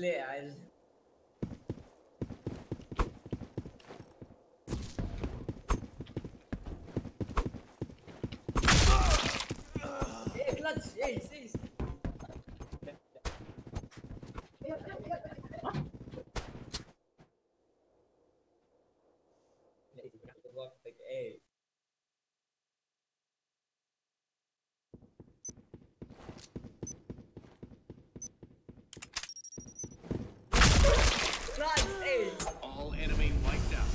ले यार clutch, ace. All enemy wiped out.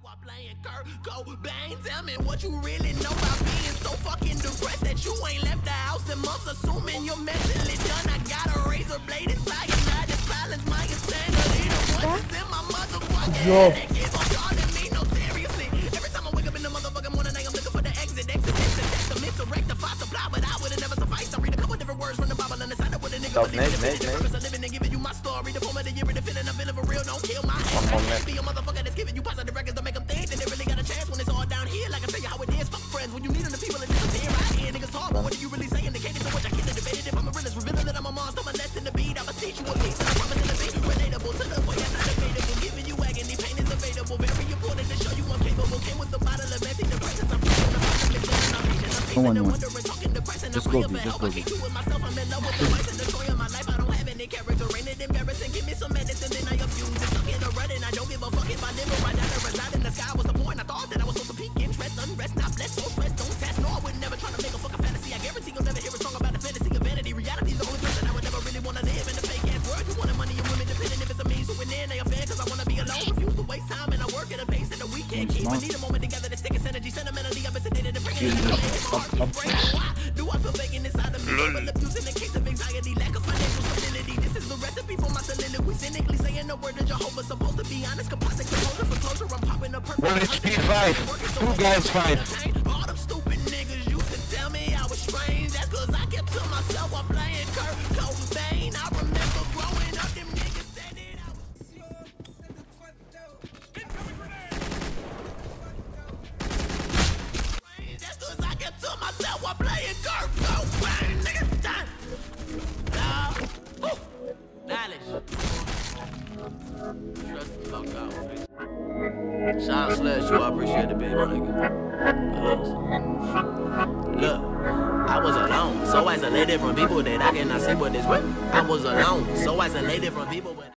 ʟᴏᴱᴛ, tell me what you really know about being so fucking depressed that you ain't left the house in months, assuming you're mentally done. I got a razor blade inside and I just silence my insanity. The voices in my motherfucking head that keep on calling me, no seriously. Every time I wake up in the motherfucking morning, I am looking for the exit to testament to rectify supply, but I would've never sufficed. I read a couple different words from the Bible and decided what a nigga would live in the purpose of living and giving you my story. The form of the year and the feeling I'm feeling for real, don't kill my ass. Be a motherfucker that's giving you positive records to make them think that they really got a chance when it's all down here. Like I tell you how it is, fuck friends when you need them, the people that disappear. I hear niggas talk, but what are you really saying? Indicating so much I can't debate it. If I'm a realist, revealing that I'm a monster, I'm less than the beat. I'ma teach you a piece and I promise to be relatable to the way that's not debatable. Giving you agony, pain is available. Very important to show you I'm capable. Came with the bottle of messy depressions. I'm feeling the possibility. Come on, man. Just go, just go. I'm in love with the vice and the joy of my life. I don't have any character, ain't it embarrassing? Give me some medicine, then I abuse it. Stuck in a rut and I don't give a fuck if I live or I die. Reside in the sky was the point. I thought that I was supposed to peak interest, unrest, not blessed, no stress, don't test. No, I would never try to make a fucking fantasy. I guarantee you'll never hear a song about the fantasy of vanity. Reality's the only person I would never really want to live in. The fake ass world, you wanted money and women depending if it's a means to an end. They a fan cause I want to be alone. Refuse to waste time and I work at a pace that the weekend keep. I need a moment together to stick its energy. Sentimentally, I've been sedated and bringing it to my heart. Why do I feel vacant inside of me? Double abuse in the case of anxiety, lack of financial stability. This is the recipe for my soliloquy. Cynically saying the word of Jehovah. Supposed to be honest, composite composer for closure. I'm popping a perfect. 1 HP 5. 2 guys 5. All them stupid niggas used to tell me I was strange. That's cause I kept to myself while playing ʟᴏᴱᴛ. I remember growing up, them niggas said it. That's cause I kept to myself while playing ʟᴏᴱᴛ. Niggas done. Knowledge. Trust the fuck out, bitch. Shout out Slash, you, I appreciate the big nigga. Look, I was alone, so isolated from people that I cannot see what is what. I was alone, so isolated from people.